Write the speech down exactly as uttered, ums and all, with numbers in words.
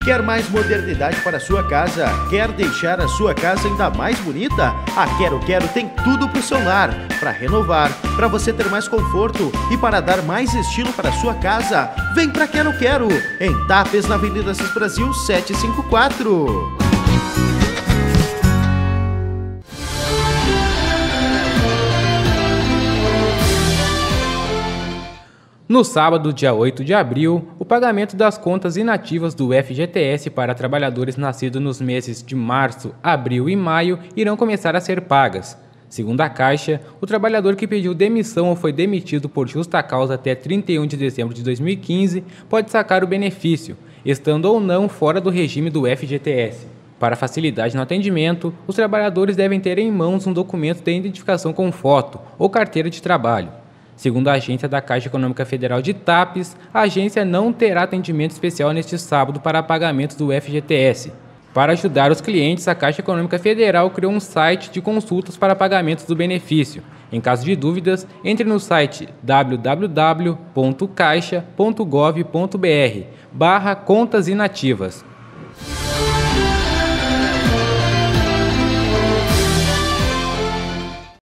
Quer mais modernidade para a sua casa? Quer deixar a sua casa ainda mais bonita? A Quero Quero tem tudo para o seu lar, para renovar, para você ter mais conforto e para dar mais estilo para a sua casa. Vem para Quero Quero, em Tapes, na Avenida Assis Brasil setecentos e cinquenta e quatro. No sábado, dia oito de abril, o pagamento das contas inativas do F G T S para trabalhadores nascidos nos meses de março, abril e maio irão começar a ser pagas. Segundo a Caixa, o trabalhador que pediu demissão ou foi demitido por justa causa até trinta e um de dezembro de dois mil e quinze pode sacar o benefício, estando ou não fora do regime do F G T S. Para facilidade no atendimento, os trabalhadores devem ter em mãos um documento de identificação com foto ou carteira de trabalho. Segundo a agência da Caixa Econômica Federal de Tapes, a agência não terá atendimento especial neste sábado para pagamento do F G T S. Para ajudar os clientes, a Caixa Econômica Federal criou um site de consultas para pagamentos do benefício. Em caso de dúvidas, entre no site w w w ponto caixa ponto gov ponto br barra contas inativas.